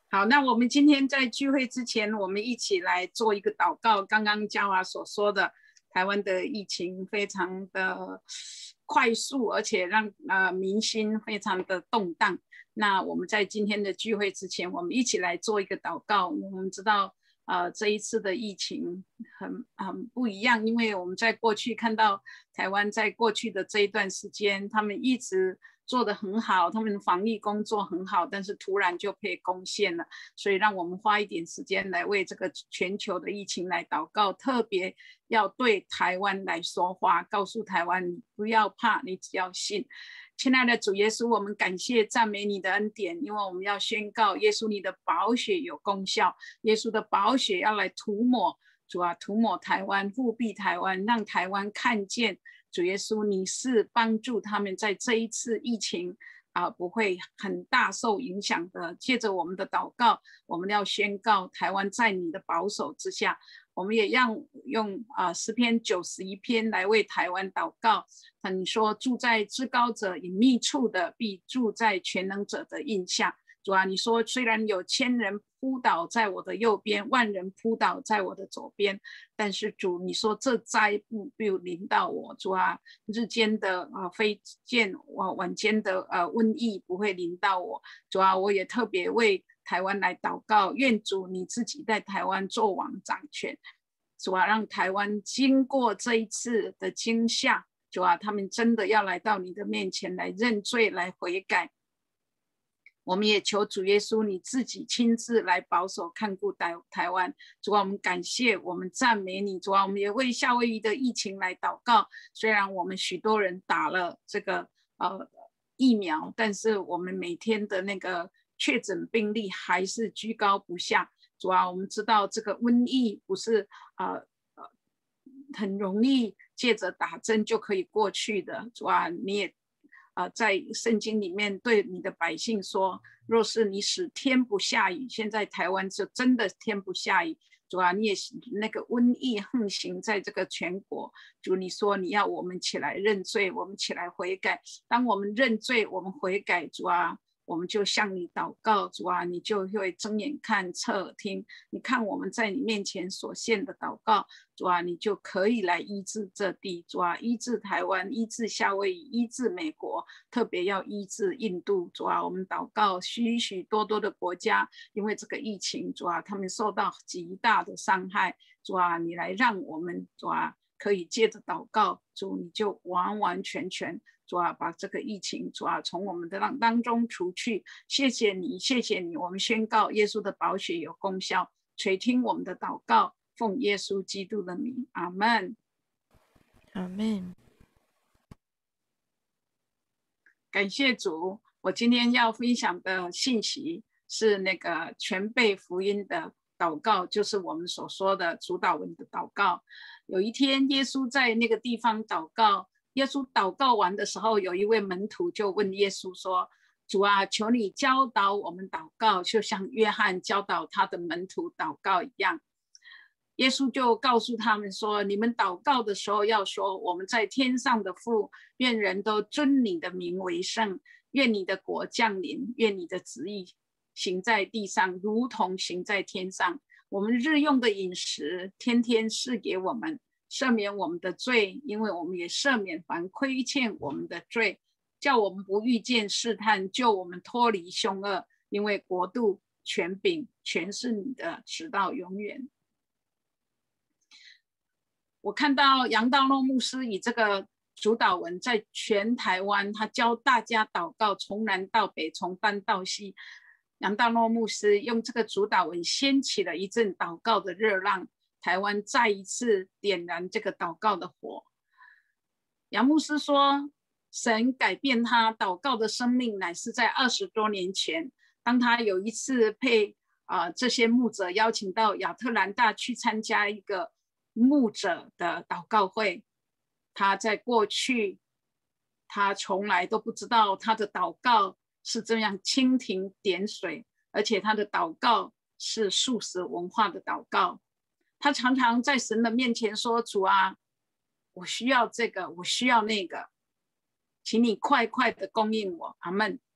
好，那我们今天在聚会之前，我们一起来做一个祷告。刚刚嘉华所说的，台湾的疫情非常的快速，而且让民心非常的动荡。那我们在今天的聚会之前，我们一起来做一个祷告。我们知道，这一次的疫情很不一样，因为我们在过去看到台湾在过去的这一段时间，他们一直做得很好，他们的防疫工作很好，但是突然就被攻陷了，所以让我们花一点时间来为这个全球的疫情来祷告，特别要对台湾来说话，告诉台湾你不要怕，你只要信。亲爱的主耶稣，我们感谢赞美你的恩典，因为我们要宣告耶稣你的宝血有功效，耶稣的宝血要来涂抹，主啊，涂抹台湾，复辟台湾，让台湾看见主耶稣你是帮助他们在这一次疫情不会很大受影响的。借着我们的祷告，我们要宣告台湾在你的保守之下。我们也让用诗篇91篇来为台湾祷告。你说住在至高者隐秘处的，必住在全能者的印下。主啊，你说虽然有1000人扑倒在我的右边，10000人扑倒在我的左边，但是主你说这灾不必临到我。主啊，日间的飞剑晚间的瘟疫不会临到我。主啊，我也特别为台湾来祷告，愿主你自己在台湾做王掌权。主啊，让台湾经过这一次的惊吓，主啊，他们真的要来到你的面前来认罪来悔改。我们也求主耶稣你自己亲自来保守看顾台湾。主啊，我们感谢，我们赞美你。主啊，我们也为夏威夷的疫情来祷告。虽然我们许多人打了这个疫苗，但是我们每天的那个确诊病例还是居高不下。主啊，我们知道这个瘟疫不是很容易借着打针就可以过去的。主啊，你也在圣经里面对你的百姓说，若是你使天不下雨，现在台湾就真的天不下雨。主啊，你也那个瘟疫横行在这个全国。主，你说你要我们起来认罪，我们起来悔改。当我们认罪，我们悔改，主啊，我们就向你祷告。主啊，你就会睁眼看侧耳听，你看我们在你面前所献的祷告。主啊，你就可以来医治这地。主啊，医治台湾，医治夏威夷，医治美国，特别要医治印度。主啊，我们祷告许许多多的国家因为这个疫情，主啊，他们受到极大的伤害。主啊，你来让我们，主啊，可以借着祷告，主你就完完全全，主啊，把这个疫情，主啊，从我们的当中除去。谢谢你，谢谢你。我们宣告耶稣的宝血有功效，垂听我们的祷告，奉耶稣基督的名，阿们。 阿们。 感谢主。我今天要分享的信息是那个全备福音的祷告，就是我们所说的主祷文的祷告。有一天耶稣在那个地方祷告，耶稣祷告完的时候，有一位门徒就问耶稣说，主啊，求你教导我们祷告，就像约翰教导他的门徒祷告一样。耶稣就告诉他们说，你们祷告的时候要说，我们在天上的父，愿人都尊你的名为圣，愿你的国降临，愿你的旨意行在地上如同行在天上。我们日用的饮食天天赐给我们，赦免我们的罪，因为我们也赦免凡亏欠我们的罪，叫我们不遇见试探，救我们脱离凶恶，因为国度权柄全是你的，直到永远。我看到杨道诺牧师以这个主祷文在全台湾，他教大家祷告，从南到北，从东到西。杨道诺牧师用这个主祷文掀起了一阵祷告的热浪，台湾再一次点燃这个祷告的火。杨牧师说，神改变他祷告的生命乃是在20多年前，当他有一次被这些牧者邀请到亚特兰大去参加一个牧者的祷告会。他在过去他从来都不知道他的祷告是这样蜻蜓点水，而且他的祷告是素食文化的祷告。他常常在神的面前说，主啊，我需要这个，我需要那个，请你快快的供应我，阿们。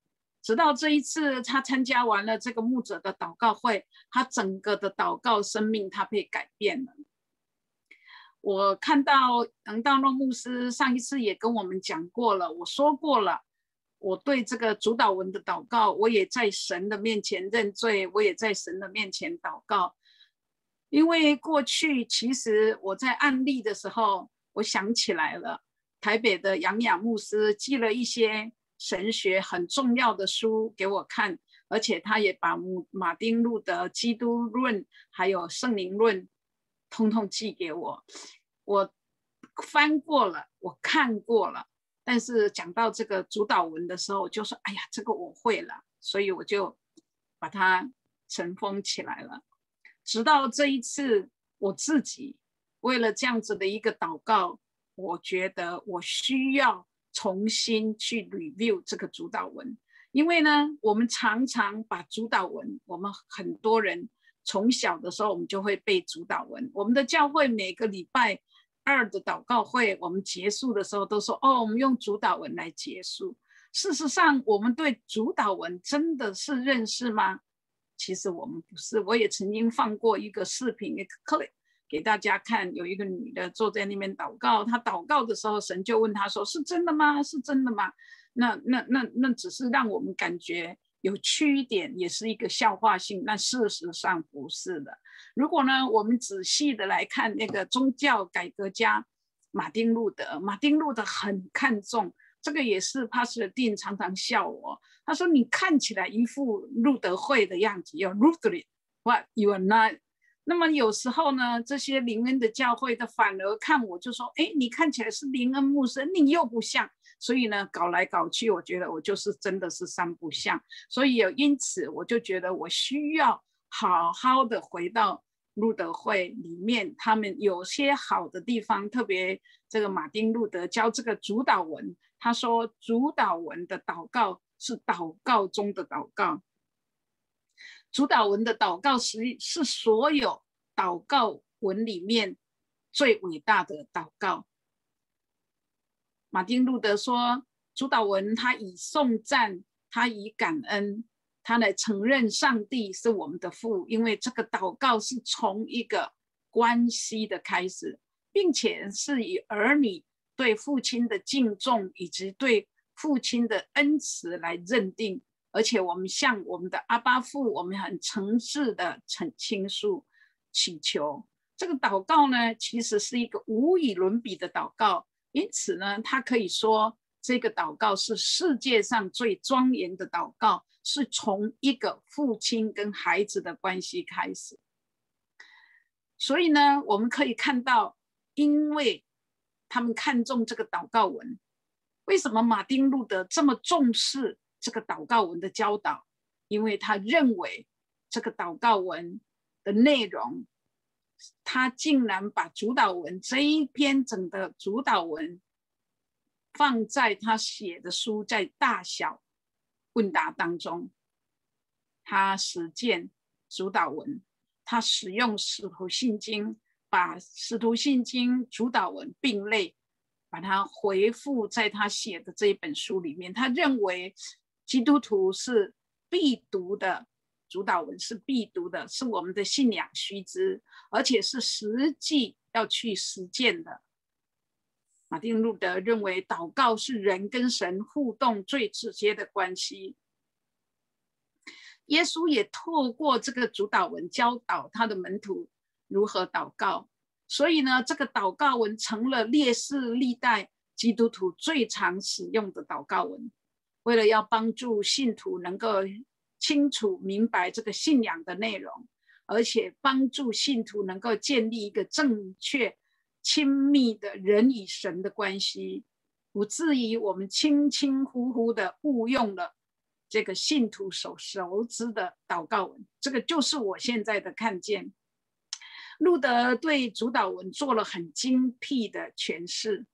直到这一次他参加完了这个牧者的祷告会，他整个的祷告生命他被改变了。我看到恒道诺牧师上一次也跟我们讲过了，我说过了，我对这个主导文的祷告，我也在神的面前认罪，我也在神的面前祷告。因为过去其实我在案例的时候，我想起来了，台北的杨雅牧师寄了一些神学很重要的书给我看，而且他也把马丁路德基督论还有圣灵论通通寄给我。我翻过了，我看过了，但是讲到这个主导文的时候，我就说哎呀，这个我会了，所以我就把它尘封起来了。直到这一次我自己为了这样子的一个祷告，我觉得我需要重新去 review 这个主导文。因为呢，我们常常把主导文，我们很多人从小的时候我们就会背主导文，我们的教会每个礼拜2的祷告会，我们结束的时候都说我们用主导文来结束。事实上我们对主导文真的是认识吗？其实我们不是。我也曾经放过一个视频，一个 clip 给大家看，有一个女的坐在那边祷告，她祷告的时候神就问她说，是真的吗？是真的吗？那只是让我们感觉有趣一点，也是一个笑话性，那事实上不是的。如果呢我们仔细的来看那个宗教改革家马丁路德，马丁路德很看重这个，也是帕斯汀常常笑我，他说你看起来一副路德会的样子，要 Lutheran what you are not。 那么有时候呢这些灵恩的教会的反而看我就说，哎，你看起来是灵恩牧师，你又不像，所以呢搞来搞去，我觉得我就是真的是三不像。所以因此我就觉得我需要好好的回到路德会里面，他们有些好的地方，特别这个马丁路德教这个主导文，他说主导文的祷告是祷告中的祷告，主导文的祷告是所有祷告文里面最伟大的祷告。马丁路德说主导文他以颂赞，他以感恩，他来承认上帝是我们的父，因为这个祷告是从一个关系的开始，并且是以儿女对父亲的敬重以及对父亲的恩慈来认定，而且我们向我们的阿爸父，我们很诚挚的倾诉祈求。这个祷告呢其实是一个无与伦比的祷告，因此呢他可以说这个祷告是世界上最庄严的祷告，是从一个父亲跟孩子的关系开始。所以呢我们可以看到，因为他们看重这个祷告文，为什么马丁路德这么重视这个祷告文的教导？因为他认为这个祷告文的内容，他竟然把主导文这一篇整个主导文放在他写的书在大小问答当中，他实践主导文，他使用使徒信经，把使徒信经主导文并类，把它回复在他写的这一本书里面。他认为基督徒是必读的，主导文是必读的，是我们的信仰须知，而且是实际要去实践的。马丁路德认为祷告是人跟神互动最直接的关系，耶稣也透过这个主导文教导他的门徒如何祷告，所以呢这个祷告文成了历世历代基督徒最常使用的祷告文。为了要帮助信徒能够清楚明白这个信仰的内容，而且帮助信徒能够建立一个正确亲密的人与神的关系，不至于我们轻轻忽忽的误用了这个信徒所熟知的祷告文。这个就是我现在的看见。路德对主导文做了很精辟的诠释。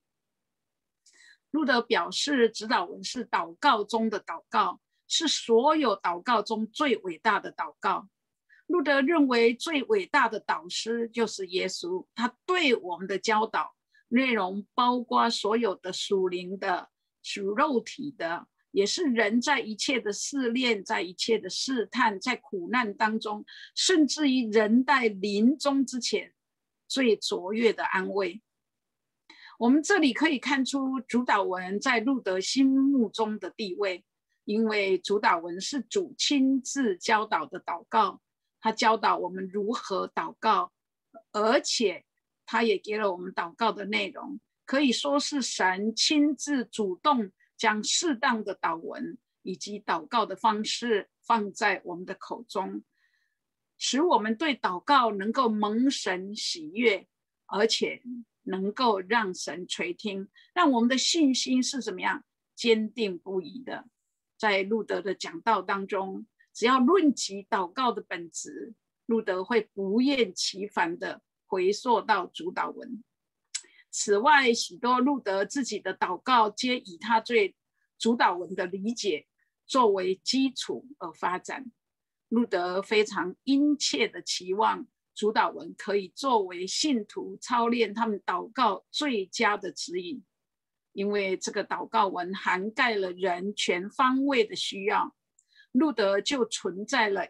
路德表示主导文是祷告中的祷告，是所有祷告中最伟大的祷告。路德认为最伟大的导师就是耶稣，他对我们的教导内容包括所有的属灵的、属肉体的， 也是人在一切的试炼，在一切的试探，在苦难当中，甚至于人在临终之前最卓越的安慰。我们这里可以看出主祷文在路德心目中的地位，因为主祷文是主亲自教导的祷告，他教导我们如何祷告，而且他也给了我们祷告的内容，可以说是神亲自主动将适当的祷文以及祷告的方式放在我们的口中，使我们对祷告能够蒙神喜悦，而且能够让神垂听，让我们的信心是怎么样坚定不移的。在路德的讲道当中，只要论及祷告的本质，路德会不厌其烦的回溯到主祷文。此外，许多路德自己的祷告皆以他对主祷文的理解作为基础而发展。路德非常殷切的期望主祷文可以作为信徒操练他们祷告最佳的指引，因为这个祷告文涵盖了人全方位的需要。路德就存在了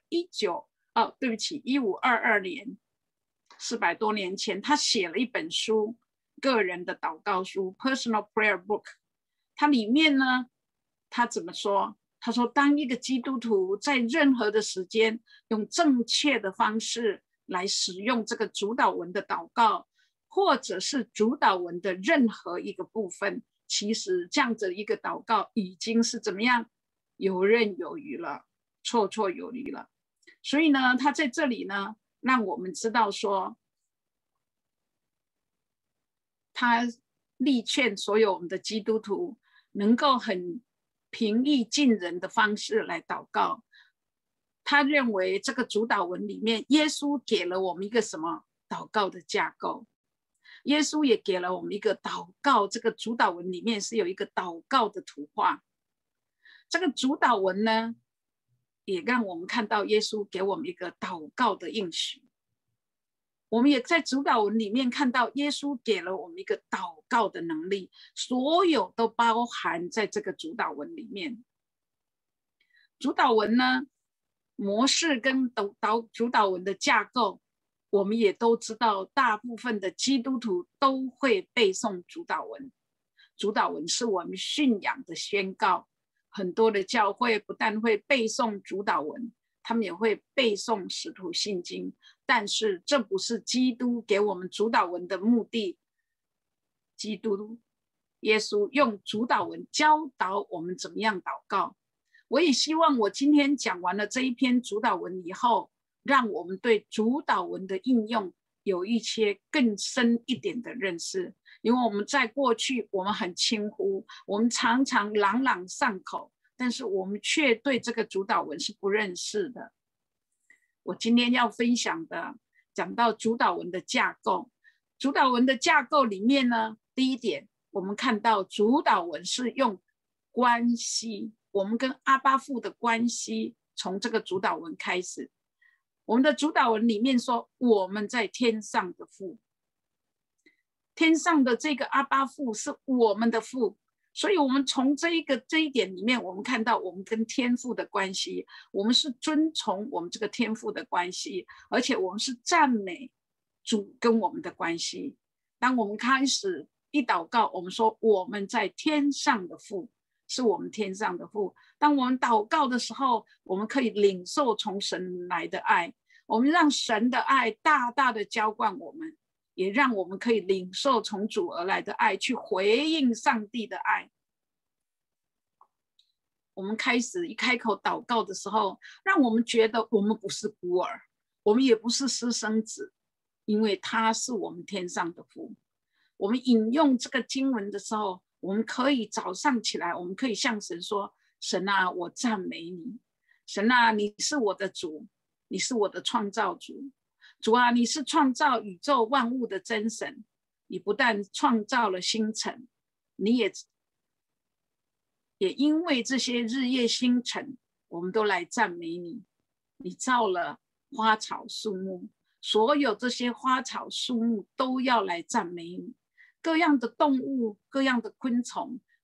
1522年，400多年前，他写了一本书，个人的祷告书 Personal Prayer Book。 它里面呢，他怎么说？他说，当一个基督徒在任何的时间用正确的方式来使用这个主祷文的祷告，或者是主祷文的任何一个部分，其实这样子一个祷告已经是怎么样游刃有余了，绰绰有余了。所以呢，他在这里呢，让我们知道说，他力劝所有我们的基督徒能够很平易近人的方式来祷告。他认为这个主祷文里面，耶稣给了我们一个什么祷告的架构，耶稣也给了我们一个祷告，这个主祷文里面是有一个祷告的图画。这个主祷文呢，也让我们看到耶稣给我们一个祷告的应许。我们也在主祷文里面看到耶稣给了我们一个祷告的能力，所有都包含在这个主祷文里面。主祷文呢，模式跟主祷文的架构，我们也都知道，大部分的基督徒都会背诵主祷文。主祷文是我们信仰的宣告，很多的教会不但会背诵主祷文，他们也会背诵使徒信经，但是这不是基督给我们主祷文的目的。基督耶稣用主祷文教导我们怎么样祷告。我也希望我今天讲完了这一篇主祷文以后，让我们对主祷文的应用有一些更深一点的认识。因为我们在过去我们很轻忽，我们常常朗朗上口，但是我们却对这个主祷文是不认识的。我今天要分享的，讲到主祷文的架构。主祷文的架构里面呢，第一点，我们看到主祷文是用关系，我们跟阿爸父的关系，从这个主祷文开始。我们的主祷文里面说，我们在天上的父，天上的这个阿爸父是我们的父，所以我们从这一点里面，我们看到我们跟天父的关系，我们是遵从我们这个天父的关系，而且我们是赞美主跟我们的关系。当我们开始一祷告，我们说我们在天上的父，是我们天上的父。当我们祷告的时候，我们可以领受从神来的爱，我们让神的爱大大的浇灌我们，也让我们可以领受从主而来的爱，去回应上帝的爱。我们开始一开口祷告的时候，让我们觉得我们不是孤儿，我们也不是私生子，因为他是我们天上的父。我们引用这个经文的时候，我们可以早上起来，我们可以向神说，神啊，我赞美你，神啊，你是我的主，你是我的创造主，主啊，你是创造宇宙万物的真神，你不但创造了星辰，你也因为这些日夜星辰，我们都来赞美你。你造了花草树木，所有这些花草树木都要来赞美你。各样的动物，各样的昆虫，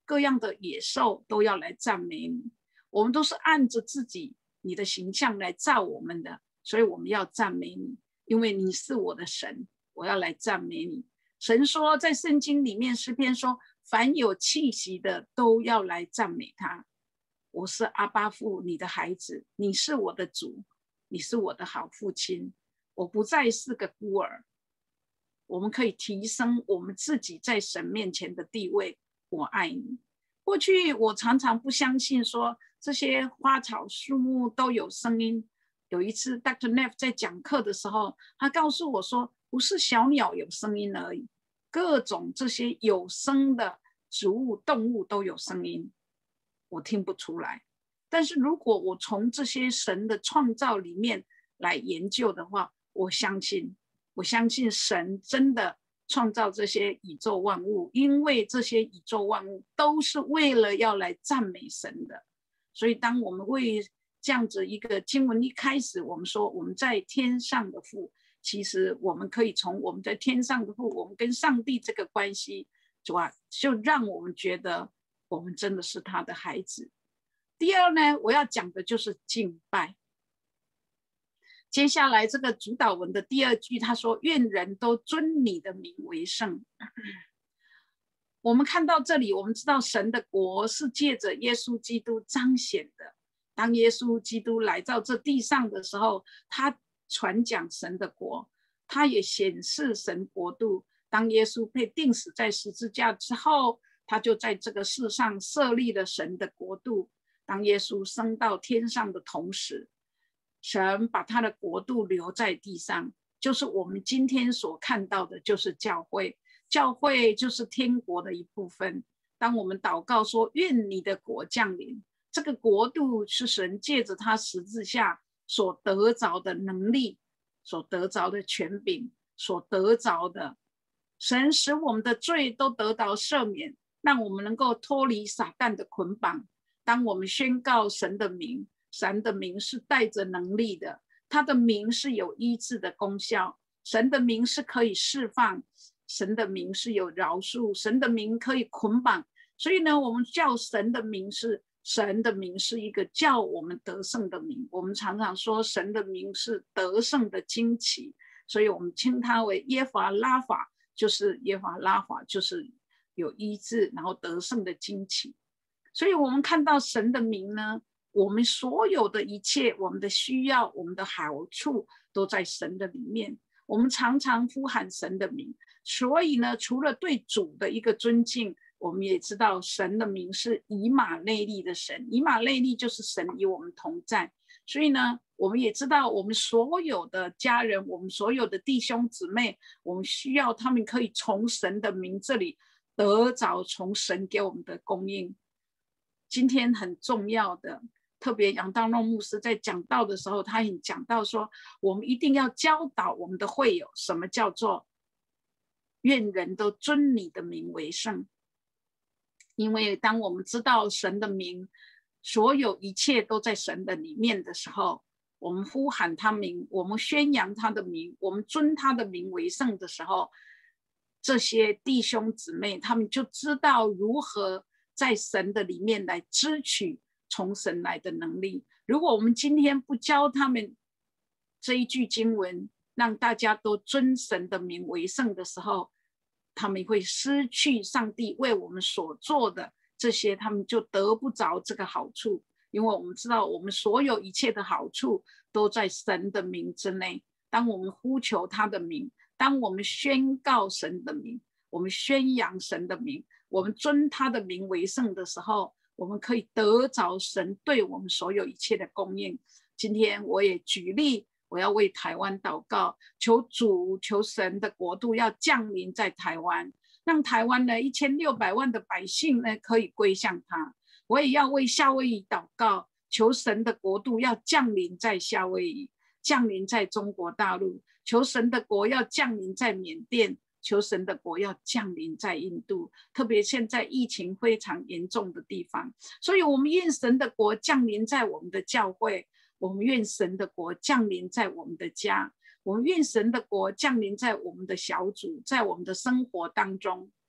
各样的野兽都要来赞美你。我们都是按着你的形象来造我们的，所以我们要赞美你，因为你是我的神，我要来赞美你。神说在圣经里面，诗篇说，凡有气息的都要来赞美他。我是阿爸父，你的孩子，你是我的主，你是我的好父亲，我不再是个孤儿。我们可以提升我们自己在神面前的地位。我爱你。过去我常常不相信说这些花草树木都有声音。有一次 Dr. Neff 在讲课的时候，他告诉我说，不是小鸟有声音而已，各种这些有声的植物动物都有声音，我听不出来。但是如果我从这些神的创造里面来研究的话，我相信神真的创造这些宇宙万物，因为这些宇宙万物都是为了要来赞美神的。所以当我们为这样子一个经文一开始，我们说我们在天上的父，其实我们可以从我们在天上的父，我们跟上帝这个关系，主啊，就让我们觉得我们真的是他的孩子。第二呢，我要讲的就是敬拜。接下来这个主导文的第二句，他说，愿人都尊你的名为圣。我们看到这里，我们知道神的国是借着耶稣基督彰显的。当耶稣基督来到这地上的时候，他传讲神的国，他也显示神国度。当耶稣被钉死在十字架之后，他就在这个世上设立了神的国度。当耶稣升到天上的同时，神把他的国度留在地上，就是我们今天所看到的，就是教会。教会就是天国的一部分。当我们祷告说，愿你的国降临，这个国度是神借着他十字架所得着的能力，所得着的权柄，所得着的。神使我们的罪都得到赦免，让我们能够脱离撒旦的捆绑。当我们宣告神的名，神的名是带着能力的，他的名是有医治的功效，神的名是可以释放，神的名是有饶恕，神的名可以捆绑。所以呢，我们叫神的名是一个叫我们得胜的名。我们常常说神的名是得胜的旌旗，所以我们称它为耶和华拉法，就是耶和华拉法就是有医治然后得胜的旌旗。所以我们看到神的名呢，我们所有的一切，我们的需要，我们的好处都在神的里面。我们常常呼喊神的名，所以呢，除了对主的一个尊敬，我们也知道神的名是以马内利的神，以马内利就是神与我们同在。所以呢，我们也知道我们所有的家人，我们所有的弟兄姊妹，我们需要他们可以从神的名这里得着从神给我们的供应。今天很重要的，特别杨道诺牧师在讲道的时候，他也讲到说，我们一定要教导我们的会友，什么叫做愿人都尊你的名为圣。因为当我们知道神的名，所有一切都在神的里面的时候，我们呼喊他名，我们宣扬他的名，我们尊他的名为圣的时候，这些弟兄姊妹他们就知道如何在神的里面来支取从神来的能力。如果我们今天不教他们这一句经文，让大家都尊神的名为圣的时候，他们会失去上帝为我们所做的这些，他们就得不着这个好处。因为我们知道我们所有一切的好处都在神的名之内。当我们呼求他的名，当我们宣告神的名，我们宣扬神的名，我们尊他的名为圣的时候，我们可以得着神对我们所有一切的供应。今天我也举例，我要为台湾祷告，求主求神的国度要降临在台湾，让台湾的1600万的百姓呢可以归向他。我也要为夏威夷祷告，求神的国度要降临在夏威夷，降临在中国大陆，求神的国要降临在缅甸，求神的国要降临在印度，特别现在疫情非常严重的地方。所以我们愿神的国降临在我们的教会，我们愿神的国降临在我们的家，我们愿神的国降临在我们的小组，在我们的生活当中。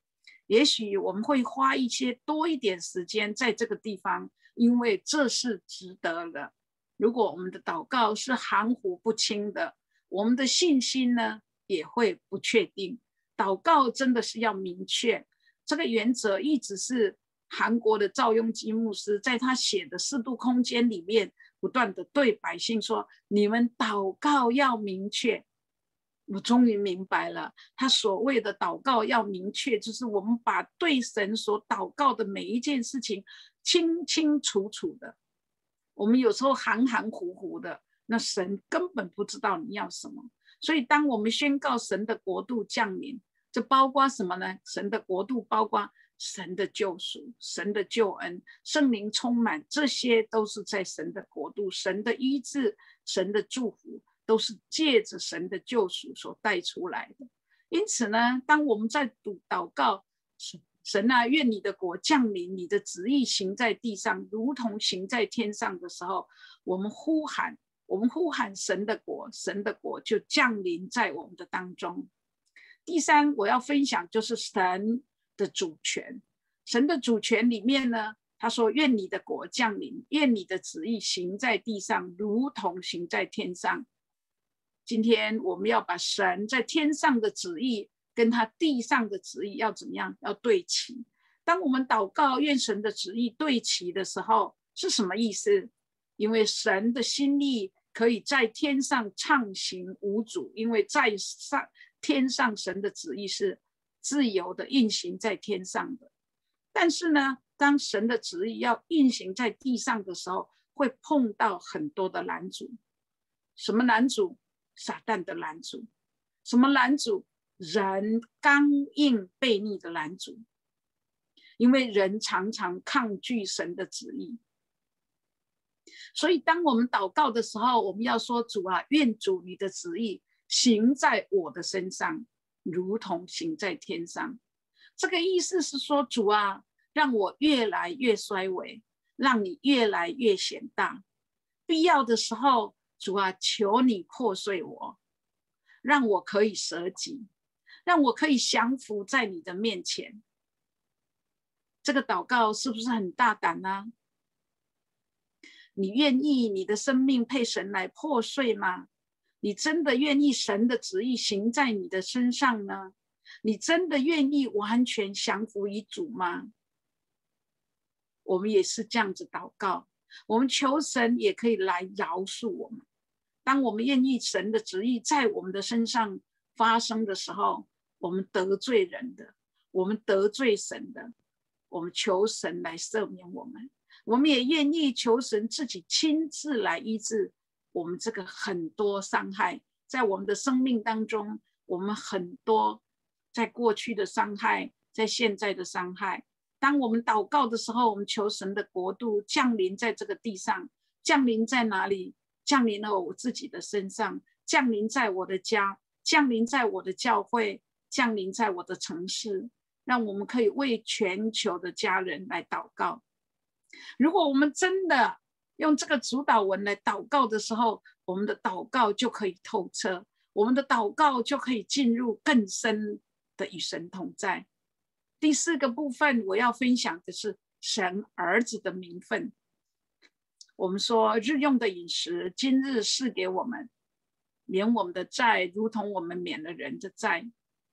也许我们会花多一点时间在这个地方，因为这是值得的。如果我们的祷告是含糊不清的，我们的信心呢也会不确定。祷告真的是要明确，这个原则一直是韩国的赵雍基牧师在他写的《适度空间》里面不断的对百姓说，你们祷告要明确。我终于明白了，他所谓的祷告要明确，就是我们把对神所祷告的每一件事情清清楚楚的。我们有时候含含糊糊的，那神根本不知道你要什么。所以当我们宣告神的国度降临，这包括什么呢？神的国度包括神的救赎、神的救恩、圣灵充满，这些都是在神的国度，神的医治、神的祝福都是借着神的救赎所带出来的。因此呢，当我们在祷告，神啊，愿你的国降临，你的旨意行在地上，如同行在天上的时候，我们呼喊神的国，神的国就降临在我们的当中。第三，我要分享就是神的主权。神的主权里面呢，他说愿你的国降临，愿你的旨意行在地上，如同行在天上。今天我们要把神在天上的旨意跟他地上的旨意要怎么样？要对齐。当我们祷告愿神的旨意对齐的时候，是什么意思？因为神的心意可以在天上畅行无阻，因为在天上神的旨意是自由的运行在天上的。但是呢，当神的旨意要运行在地上的时候，会碰到很多的拦阻。什么拦阻？撒旦的拦阻。什么拦阻？人刚硬悖逆的拦阻。因为人常常抗拒神的旨意，所以当我们祷告的时候，我们要说，主啊，愿主你的旨意行在我的身上，如同行在天上。这个意思是说，主啊，让我越来越衰微，让你越来越显大。必要的时候，主啊，求你破碎我，让我可以舍己，让我可以降服在你的面前。这个祷告是不是很大胆呢？你愿意你的生命配神来破碎吗？你真的愿意神的旨意行在你的身上呢？你真的愿意完全降服于主吗？我们也是这样子祷告，我们求神也可以来饶恕我们。当我们愿意神的旨意在我们的身上发生的时候，我们得罪人的，我们得罪神的，我们求神来赦免我们。我们也愿意求神自己亲自来医治我们这个很多伤害，在我们的生命当中，我们很多在过去的伤害，在现在的伤害。当我们祷告的时候，我们求神的国度降临在这个地上。降临在哪里？降临了我自己的身上，降临在我的家，降临在我的教会，降临在我的城市，让我们可以为全球的家人来祷告。如果我们真的用这个主导文来祷告的时候，我们的祷告就可以透彻，我们的祷告就可以进入更深的与神同在。第四个部分我要分享的是神儿子的名分。我们说日用的饮食今日赐给我们，免我们的债如同我们免了人的债。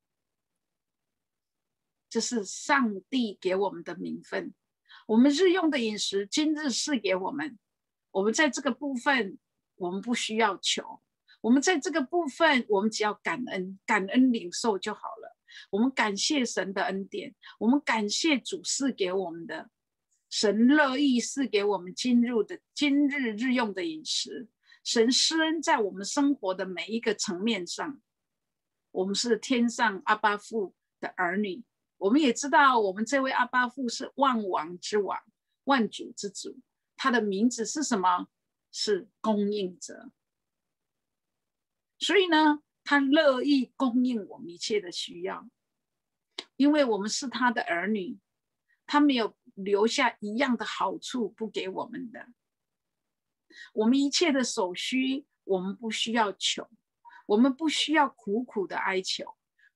这是上帝给我们的名分。我们日用的饮食今日赐给我们，我们在这个部分我们不需要求，我们在这个部分我们只要感恩，感恩领受就好了。我们感谢神的恩典，我们感谢主赐给我们的，神乐意赐给我们今日日用的饮食。神施恩在我们生活的每一个层面上。我们是天上阿爸父的儿女，我们也知道我们这位阿爸父是万王之王，万主之主，他的名字是什么？是供应者。所以呢，他乐意供应我们一切的需要，因为我们是他的儿女，他没有留下一样的好处不给我们的。我们一切的所需我们不需要求，我们不需要苦苦的哀求，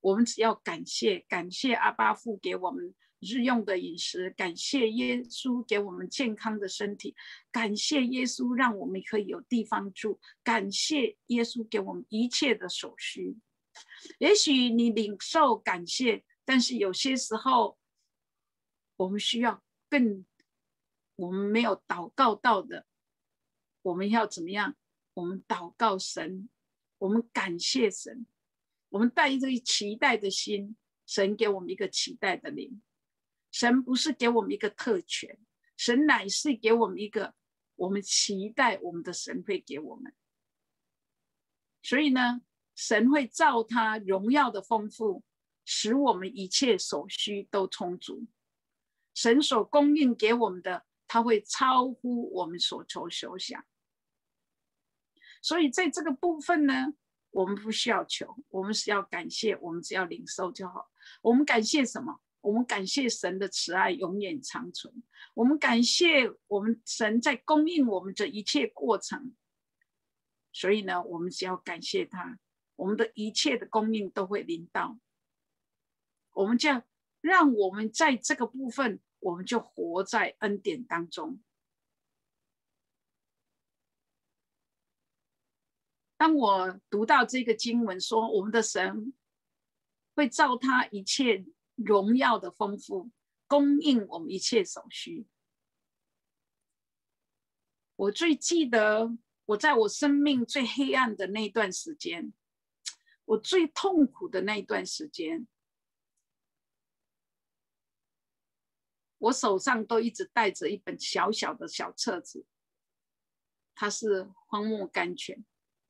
我们只要感谢，感谢阿爸父给我们日用的饮食，感谢耶稣给我们健康的身体，感谢耶稣让我们可以有地方住，感谢耶稣给我们一切的所需。也许你领受感谢，但是有些时候我们需要我们没有祷告到的，我们要怎么样？我们祷告神，我们感谢神，我们带着期待的心，神给我们一个期待的灵。神不是给我们一个特权，神乃是给我们一个我们期待我们的神会给我们。所以呢，神会照他荣耀的丰富，使我们一切所需都充足。神所供应给我们的，他会超乎我们所求所想。所以在这个部分呢，我们不需要求，我们是要感谢，我们只要领受就好。我们感谢什么？我们感谢神的慈爱永远长存，我们感谢我们神在供应我们这一切过程。所以呢，我们只要感谢他，我们的一切的供应都会临到。我们这样让我们在这个部分，我们就活在恩典当中。当我读到这个经文说，我们的神会照他一切荣耀的丰富，供应我们一切所需。我最记得我在我生命最黑暗的那段时间，我最痛苦的那段时间，我手上都一直带着一本小小的小册子，它是荒漠甘泉。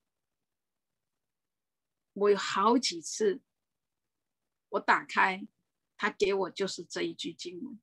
我有好几次我打开他给我就是这一句经文，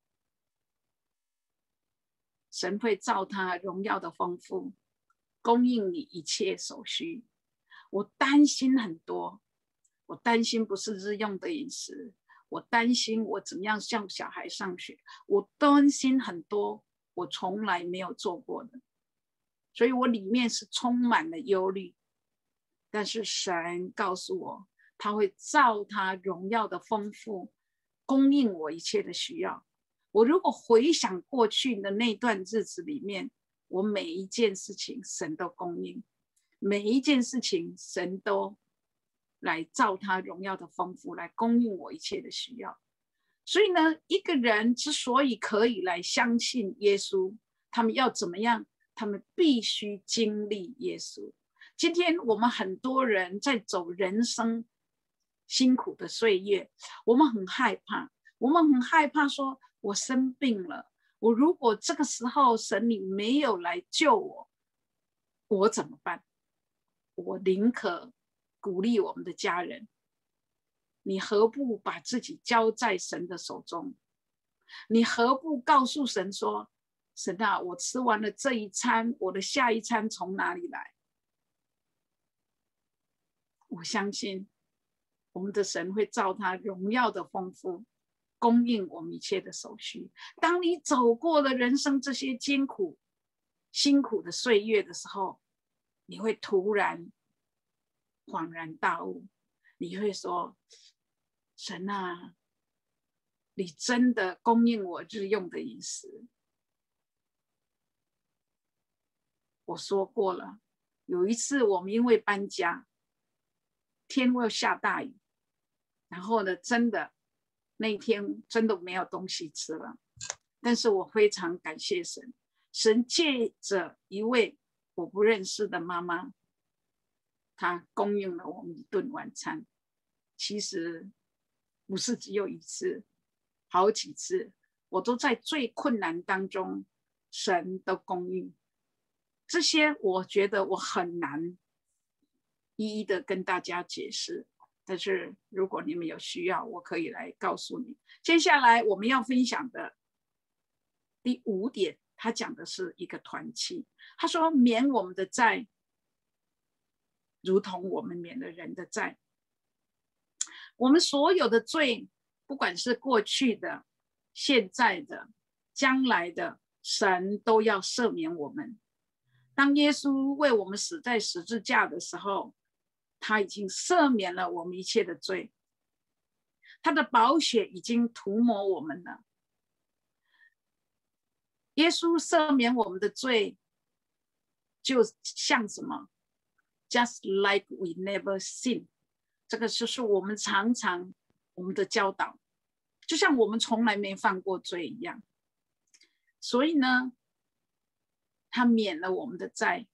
神会照他荣耀的丰富供应你一切所需。我担心很多，我担心不是日用的饮食，我担心我怎么样向小孩上学，我担心很多我从来没有做过的，所以我里面是充满了忧虑。但是神告诉我，他会照他荣耀的丰富供应我一切的需要。我如果回想过去的那段日子里面，我每一件事情神都供应，每一件事情神都来照他荣耀的丰富来供应我一切的需要。所以呢，一个人之所以可以来相信耶稣，他们要怎么样？他们必须经历耶稣。今天我们很多人在走人生辛苦的岁月，我们很害怕说，我生病了，我如果这个时候神你没有来救我，我怎么办？我宁可鼓励我们的家人，你何不把自己交在神的手中？你何不告诉神说，神啊，我吃完了这一餐，我的下一餐从哪里来？我相信我们的神会照他荣耀的丰富供应我们一切的所需。当你走过了人生这些艰苦辛苦的岁月的时候，你会突然恍然大悟，你会说，神啊，你真的供应我日用的饮食。我说过了，有一次我们因为搬家，天会下大雨，然后呢，真的那一天真的没有东西吃了。但是我非常感谢神，神借着一位我不认识的妈妈，她供应了我们一顿晚餐。其实不是只有一次，好几次，我都在最困难当中，神都供应。这些我觉得我很难一一的跟大家解释，但是如果你们有需要，我可以来告诉你。接下来我们要分享的第5点，他讲的是一个团契。他说，免我们的债，如同我们免了人的债。我们所有的罪，不管是过去的、现在的、将来的，神都要赦免我们。当耶稣为我们死在十字架的时候，他已经赦免了我们一切的罪。 他的宝血已经涂抹我们了。耶稣赦免我们的罪，就像什么 ？Just like we never sin， 这个就是我们常常我们的教导，就像我们从来没犯过罪一样。所以呢，他免了我们的债。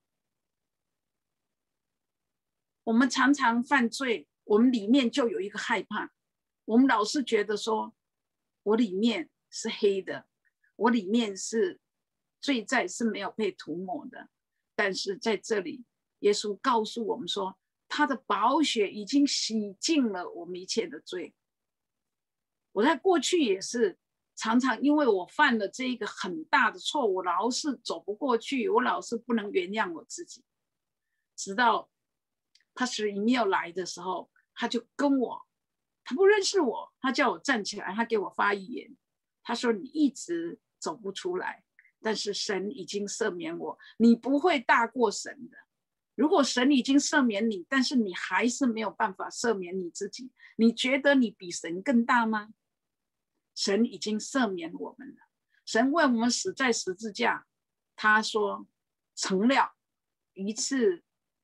我们常常犯罪，我们里面就有一个害怕，我们老是觉得说，我里面是黑的，我里面是罪债是没有被涂抹的。但是在这里，耶稣告诉我们说，他的宝血已经洗净了我们一切的罪。我在过去也是常常因为我犯了这一个很大的错误，老是走不过去，我老是不能原谅我自己。直到他使一缪来的时候，他就跟我，他不认识我，他叫我站起来，他给我发预言，他说你一直走不出来，但是神已经赦免我，你不会大过神的。如果神已经赦免你，但是你还是没有办法赦免你自己，你觉得你比神更大吗？神已经赦免我们了，神为我们死在十字架，他说成了，一次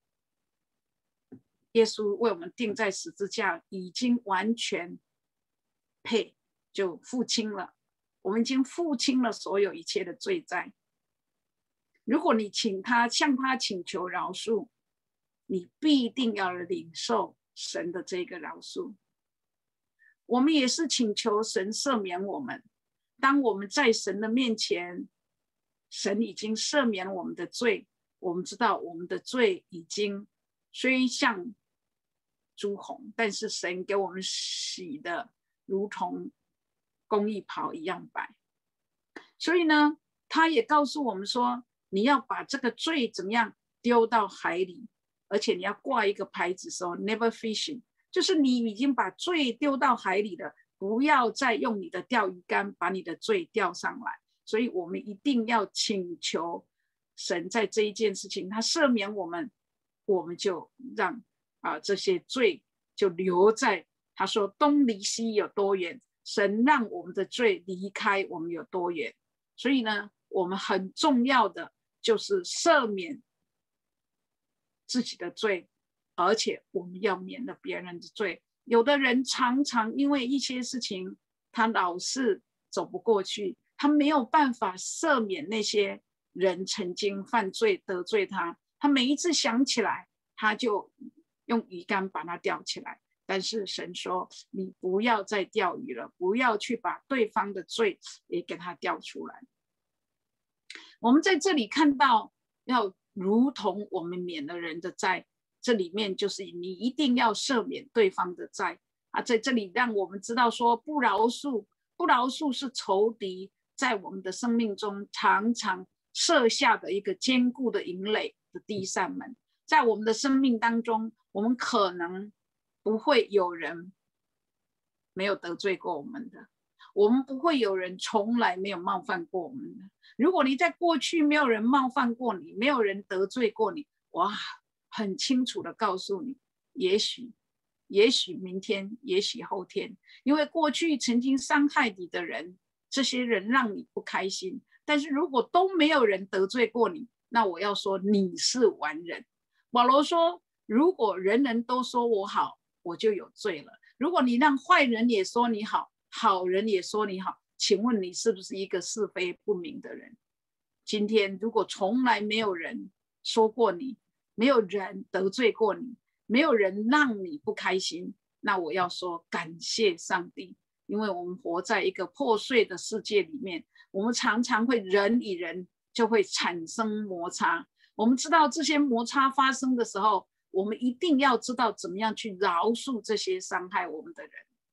耶稣为我们钉在十字架，已经完全配就付清了，我们已经付清了所有一切的罪债。如果你向他请求饶恕，你必定要领受神的这个饶恕。我们也是请求神赦免我们。当我们在神的面前，神已经赦免我们的罪，我们知道我们的罪已经虽像朱红，但是神给我们洗的如同公义袍一样白。所以呢，他也告诉我们说，你要把这个罪怎么样丢到海里，而且你要挂一个牌子说 never fishing， 就是你已经把罪丢到海里了，不要再用你的钓鱼竿把你的罪钓上来。所以我们一定要请求神在这一件事情他赦免我们，我们就让这些罪就留在，他说东离西有多远，神让我们的罪离开我们有多远。所以呢，我们很重要的就是赦免自己的罪，而且我们要免了别人的罪。有的人常常因为一些事情他老是走不过去，他没有办法赦免那些人曾经犯罪得罪他，他每一次想起来他就用鱼竿把它钓起来。但是神说，你不要再钓鱼了，不要去把对方的罪也给他钓出来。我们在这里看到，要如同我们免了人的债，这里面就是你一定要赦免对方的债在这里让我们知道说，不饶恕是仇敌在我们的生命中常常设下的一个坚固的营垒的第一扇门。在我们的生命当中，我们可能不会有人没有得罪过我们的，我们不会有人从来没有冒犯过我们的。如果你在过去没有人冒犯过你，没有人得罪过你，哇，很清楚的告诉你，也许明天，也许后天，因为过去曾经伤害你的人，这些人让你不开心，但是如果都没有人得罪过你，那我要说你是完人。保罗说，如果人人都说我好，我就有罪了。如果你让坏人也说你好，好人也说你好，请问你是不是一个是非不明的人？今天如果从来没有人说过你，没有人得罪过你，没有人让你不开心，那我要说感谢上帝。因为我们活在一个破碎的世界里面，我们常常会人与人就会产生摩擦。我们知道这些摩擦发生的时候，我们一定要知道怎么样去饶恕这些伤害我们的人。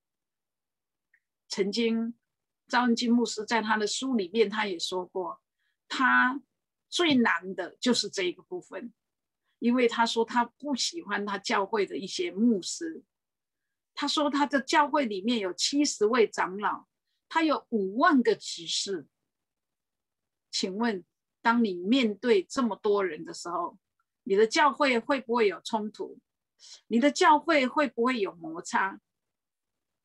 曾经赵恩基牧师在他的书里面他也说过，他最难的就是这一个部分，因为他说他不喜欢他教会的一些牧师。他说他的教会里面有70位长老，他有5万个执事。请问当你面对这么多人的时候，你的教会会不会有冲突？你的教会会不会有摩擦？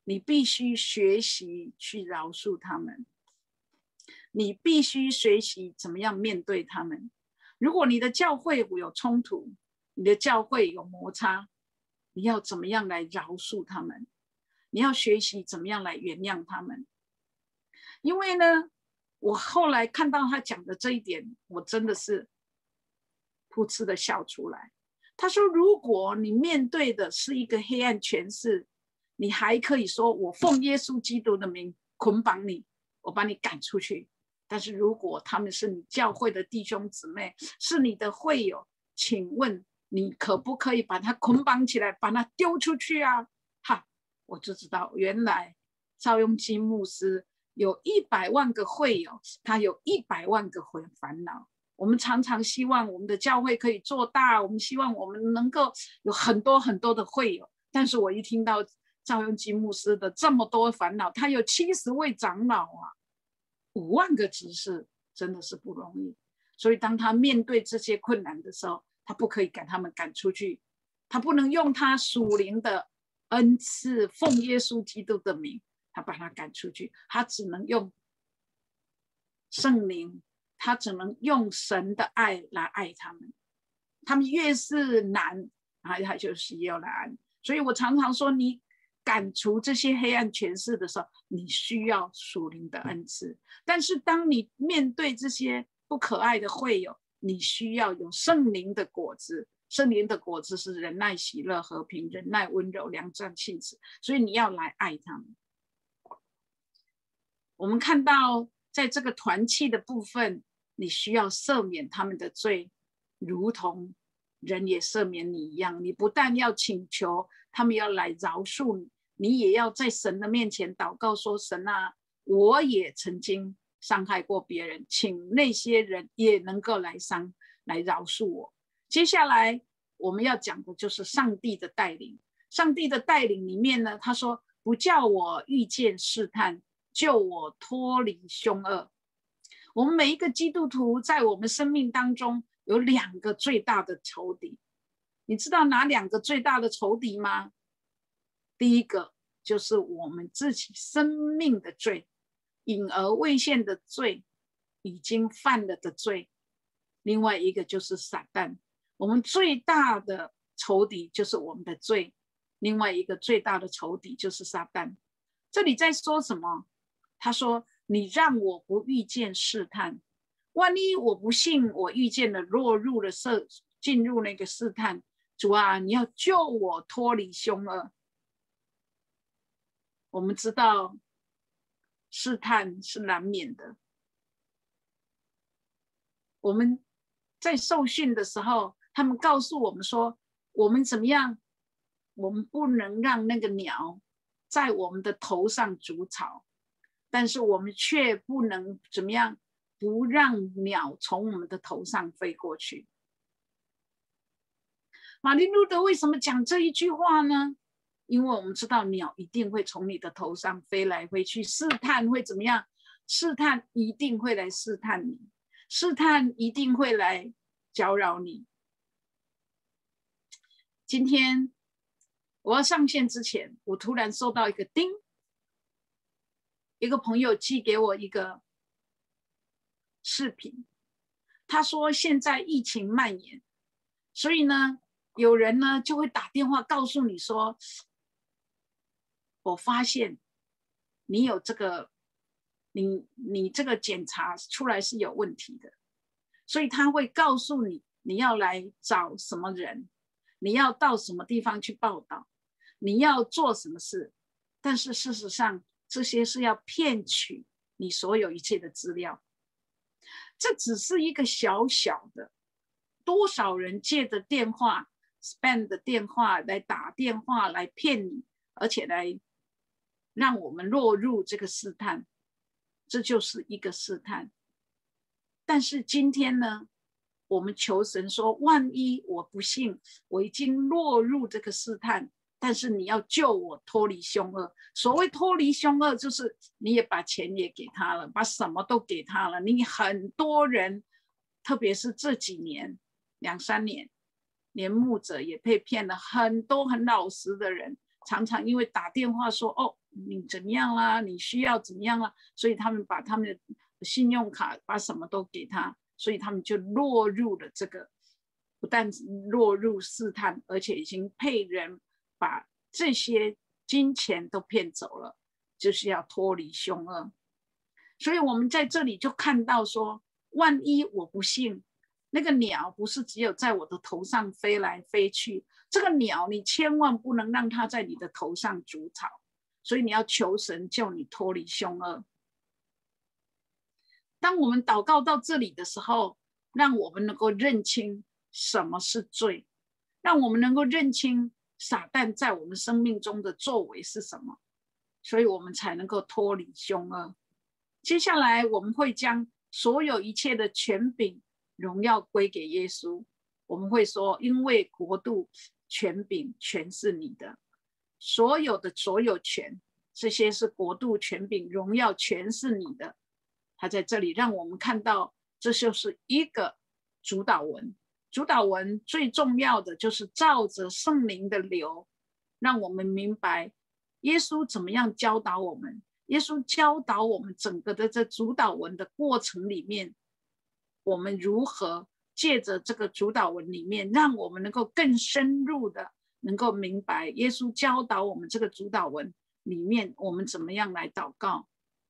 你必须学习去饶恕他们，你必须学习怎么样面对他们。如果你的教会有冲突，你的教会有摩擦，你要怎么样来饶恕他们？你要学习怎么样来原谅他们。因为呢，我后来看到他讲的这一点，我真的是噗嗤的笑出来。他说，如果你面对的是一个黑暗权势，你还可以说，我奉耶稣基督的名捆绑你，我把你赶出去。但是如果他们是你教会的弟兄姊妹，是你的会友，请问你可不可以把他捆绑起来，把他丢出去啊？哈，我就知道原来赵雍基牧师有100万个会友，他有100万个烦恼。我们常常希望我们的教会可以做大，我们希望我们能够有很多很多的会友。但是我一听到赵雍基牧师的这么多烦恼，他有70位长老啊，5万个执事，真的是不容易。所以当他面对这些困难的时候，他不可以赶他们赶出去，他不能用他属灵的恩赐，奉耶稣基督的名，他把他赶出去，他只能用圣灵，他只能用神的爱来爱他们。他们越是难，他就是越难。所以我常常说，你赶除这些黑暗权势的时候，你需要属灵的恩赐。但是当你面对这些不可爱的会友，你需要有圣灵的果子。圣灵的果子是忍耐、喜乐、和平、忍耐、温柔、良善、信实。所以你要来爱他们。我们看到在这个团契的部分，你需要赦免他们的罪，如同人也赦免你一样。你不但要请求他们要来饶恕你，你也要在神的面前祷告说，神啊，我也曾经伤害过别人，请那些人也能够来饶恕我。接下来我们要讲的就是上帝的带领。上帝的带领里面呢，他说，不叫我遇见试探，救我脱离凶恶。我们每一个基督徒在我们生命当中有2个最大的仇敌，你知道哪2个最大的仇敌吗？第一个就是我们自己生命的罪，隐而未现的罪，已经犯了的罪。另外一个就是撒旦，我们最大的仇敌就是我们的罪，另外一个最大的仇敌就是撒旦。这里在说什么？他说，你让我不遇见试探，万一我不信，我遇见了进入那个试探，主啊，你要救我脱离凶恶。我们知道试探是难免的，我们在受训的时候，他们告诉我们说，我们怎么样，我们不能让那个鸟在我们的头上筑巢，但是我们却不能怎么样，不让鸟从我们的头上飞过去。马丁路德为什么讲这一句话呢？因为我们知道鸟一定会从你的头上飞来飞去，试探会怎么样？试探一定会来试探你，试探一定会来搅扰你。今天我要上线之前，我突然收到一个叮，一个朋友寄给我一个视频，他说现在疫情蔓延，所以呢，有人呢就会打电话告诉你说，我发现你有这个，你这个检查出来是有问题的，所以他会告诉你，你要来找什么人，你要到什么地方去报道，你要做什么事。但是事实上，这些是要骗取你所有一切的资料。这只是一个小小的，多少人借着电话 spam 的电话来打电话来骗你，而且来让我们落入这个试探，这就是一个试探。但是今天呢，我们求神说，万一我不信，我已经落入这个试探，但是你要救我脱离凶恶。所谓脱离凶恶，就是你也把钱也给他了，把什么都给他了。你很多人，特别是这几年2、3年，连牧者也被骗了，很多很老实的人，常常因为打电话说，哦， 你怎样啦，你需要怎么样啦，所以他们把他们的信用卡把什么都给他，所以他们就落入了这个，不但落入试探，而且已经被人把这些金钱都骗走了，就是要脱离凶恶。所以我们在这里就看到说，万一我不幸，那个鸟不是只有在我的头上飞来飞去，这个鸟你千万不能让它在你的头上筑巢，所以你要求神救你脱离凶恶。当我们祷告到这里的时候，让我们能够认清什么是罪，让我们能够认清撒旦在我们生命中的作为是什么，所以我们才能够脱离凶恶。接下来我们会将所有一切的权柄荣耀归给耶稣，我们会说，因为国度权柄全是你的，所有的所有权，这些是国度权柄荣耀全是你的。他在这里让我们看到，这就是一个主导文。主导文最重要的就是照着圣灵的流，让我们明白耶稣怎么样教导我们。耶稣教导我们整个的这主导文的过程里面，我们如何借着这个主导文里面，让我们能够更深入的能够明白耶稣教导我们这个主导文里面我们怎么样来祷告。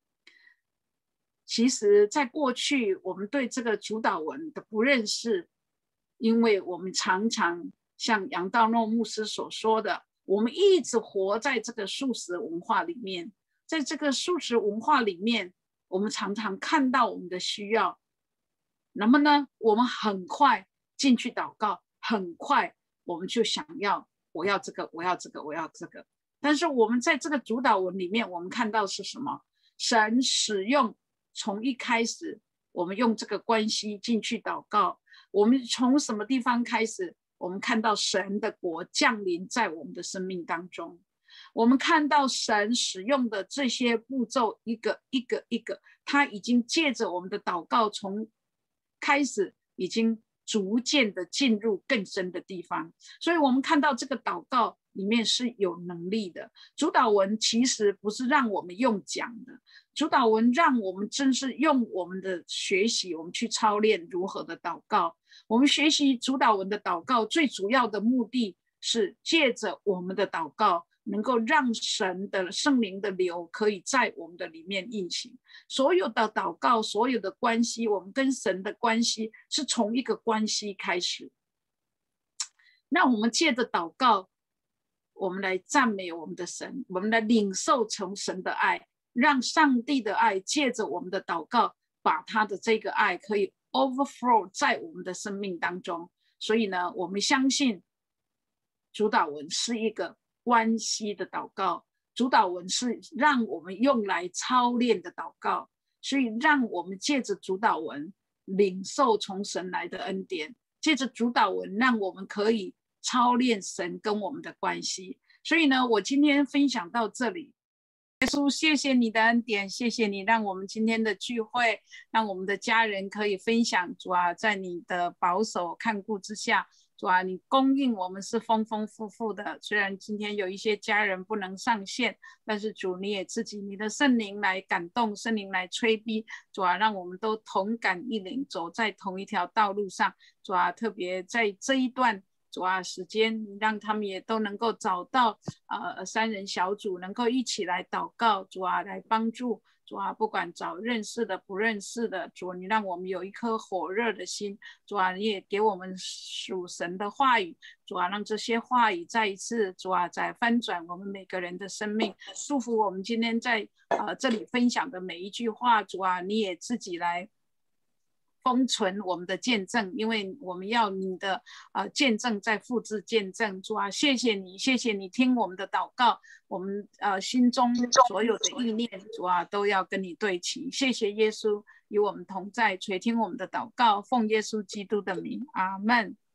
其实在过去我们对这个主导文的不认识，因为我们常常像杨道诺牧师所说的，我们一直活在这个素食文化里面，在这个素食文化里面，我们常常看到我们的需要，那么呢，我们很快进去祷告，很快我们就想要，我要这个，我要这个，我要这个。但是我们在这个主导文里面，我们看到是什么？神使用从一开始，我们用这个关系进去祷告，我们从什么地方开始？我们看到神的国降临在我们的生命当中，我们看到神使用的这些步骤，一个一个一个，他已经借着我们的祷告，从开始已经逐渐的进入更深的地方。所以我们看到这个祷告里面是有能力的。主导文其实不是让我们用讲的，主导文让我们真是用我们的学习，我们去操练如何的祷告。我们学习主导文的祷告最主要的目的是借着我们的祷告，能够让神的圣灵的流可以在我们的里面运行。所有的祷告，所有的关系，我们跟神的关系是从一个关系开始。那我们借着祷告，我们来赞美我们的神，我们来领受从神的爱，让上帝的爱借着我们的祷告，把他的这个爱可以 overflow 在我们的生命当中。所以呢，我们相信主导文是一个关系的祷告，主导文是让我们用来操练的祷告，所以让我们借着主导文领受从神来的恩典，借着主导文让我们可以操练神跟我们的关系。所以呢，我今天分享到这里。耶稣，谢谢你的恩典，谢谢你让我们今天的聚会，让我们的家人可以分享。主啊，在你的保守看顾之下，主啊，你供应我们是丰丰富富的。虽然今天有一些家人不能上线，但是主你也自己你的圣灵来感动，圣灵来催逼。主啊，让我们都同感一灵，走在同一条道路上。主啊，特别在这一段主啊时间，让他们也都能够找到三人小组，能够一起来祷告。主啊，来帮助。主啊，不管找认识的不认识的，主你让我们有一颗火热的心。主啊，你也给我们属神的话语。主啊，让这些话语再一次主啊再翻转我们每个人的生命。祝福我们今天在这里分享的每一句话。主啊，你也自己来封存我们的见证，因为我们要你的见证再复制见证。主啊，谢谢你，谢谢你听我们的祷告，我们心中所有的意念，主啊都要跟你对齐。谢谢耶稣与我们同在，垂听我们的祷告，奉耶稣基督的名，阿们。